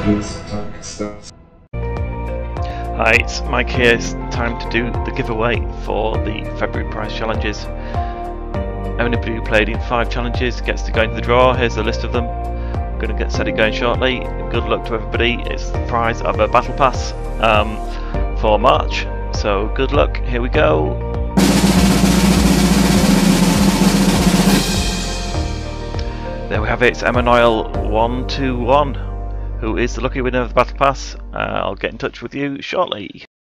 BlitzTankStats. Hi, it's Mike here. It's time to do the giveaway for the February prize challenges. Anybody who played in 5 challenges gets to go into the draw. Here's a list of them. I'm going to get set going shortly. Good luck to everybody. It's the prize of a battle pass for March. So good luck. Here we go. There we have it. It's Emmanuel121, who is the lucky winner of the battle pass. I'll get in touch with you shortly.